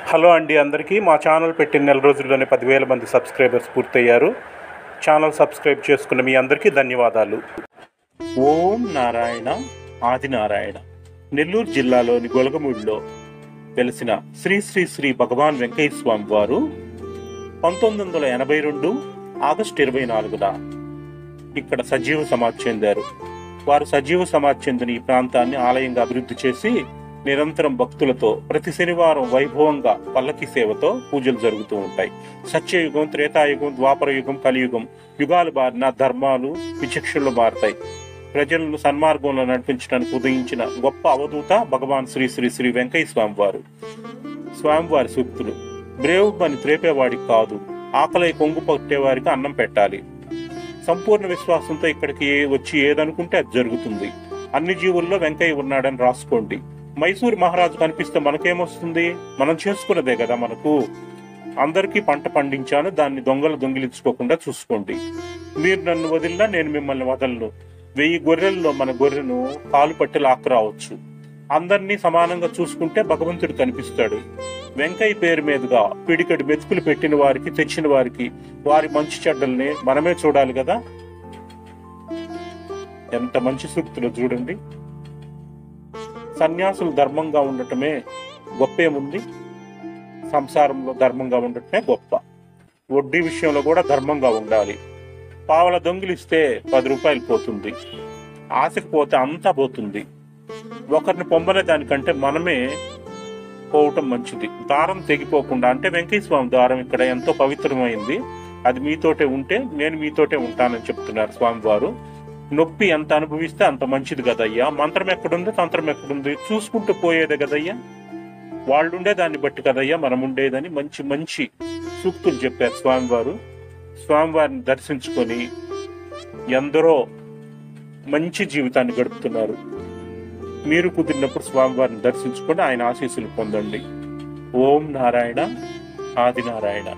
Hello అండి అందరికీ. మా ఛానల్ పెట్టిన నెల రోజుల్లోనే 10,000 మంది సబ్స్క్రైబర్స్ పూర్తయ్యారు. ఛానల్ సబ్స్క్రైబ్ చేసుకున్న మీ అందరికీ ధన్యవాదాలు. ఓం నారాయణ ఆదినారాయణ. నెల్లూరు జిల్లాలోని గొలగమూడిలో వెలిసిన శ్రీ శ్రీ శ్రీ భగవాన్ వెంకయ్య స్వామి వారు 1982 ఆగస్టు 24న ఇక్కడ సజీవ సమాధి చెందారు. వారు సజీవ సమాధి చెందిన ఈ ప్రాంతాన్ని ఆలయంగా అభివృద్ధి చేసి నిరంతరం భక్తులతో ప్రతి శనివారం వైభవంగా పల్లకి సేవతో పూజలు జరుగుతూ ఉంటాయి. సత్యయుగం, త్రేతాయుగం, ద్వాపరయుగం, కలియుగం యుగాలు మారిన ధర్మాలు విచక్షణలు మారుతాయి. ప్రజలను సన్మార్గంలో నడిపించడానికి ఉదయించిన గొప్ప అవధూత భగవాన్ శ్రీ శ్రీ శ్రీ వెంకయ్య స్వామివారు. స్వామివారి సూక్తులు: బ్రేవ్ పని త్రేపేవాడికి కాదు, ఆకలి కొంగు పట్టేవారికి అన్నం పెట్టాలి. సంపూర్ణ విశ్వాసంతో ఇక్కడికి వచ్చి ఏదనుకుంటే అది జరుగుతుంది. అన్ని జీవుల్లో వెంకయ్య ఉన్నాడని రాసుకోండి. మైసూరు మహారాజు కనిపిస్తే మనకేమొస్తుంది? మనం చేసుకున్నదే కదా మనకు. అందరికీ పంట పండించాను, దాన్ని దొంగలు దొంగిలించుకోకుండా చూసుకోండి. మీరు నన్ను వదిలినా నేను మిమ్మల్ని వదలను. 1000 గొర్రెల్లో మన గొర్రెను కాలు పట్టి లాక్కురావచ్చు. అందరినీ సమానంగా చూసుకుంటే భగవంతుడు కనిపిస్తాడు. వెంకయ్య పేరు మీదుగా పిడికడు మెతుకులు పెట్టిన వారికి, తెచ్చిన వారికి వారి మంచి చెడ్డల్ని మనమే చూడాలి కదా. ఎంత మంచి సూక్తులు చూడండి. సన్యాసులు ధర్మంగా ఉండటమే గొప్పేముంది? సంసారంలో ధర్మంగా ఉండటమే గొప్ప. వడ్డీ విషయంలో కూడా ధర్మంగా ఉండాలి. పావల దొంగిలిస్తే 10 రూపాయలు పోతుంది, ఆశకు పోతే అంతా పోతుంది. ఒకరిని పొమ్మనే దానికంటే మనమే పోవటం మంచిది. దారం తెగిపోకుండా, అంటే వెంకయ్య స్వామి దారం ఇక్కడ ఎంతో పవిత్రమైంది. అది మీతోటే ఉంటే నేను మీతోటే ఉంటానని చెప్తున్నారు స్వామివారు. నొప్పి ఎంత అనుభవిస్తే అంత మంచిది కదయ్యా. మంత్రం ఎక్కడుంది, తంత్రం ఎక్కడుంది? చూసుకుంటూ పోయేదే కదయ్యా. వాళ్ళుండే దాన్ని బట్టి కదయ్యా మనం ఉండేదని మంచి మంచి సూక్తులు చెప్పారు స్వామివారు. స్వామివారిని దర్శించుకొని ఎందరో మంచి జీవితాన్ని గడుపుతున్నారు. మీరు కుదిరినప్పుడు స్వామివారిని దర్శించుకొని ఆయన ఆశీస్సులు పొందండి. ఓం నారాయణ ఆదినారాయణ.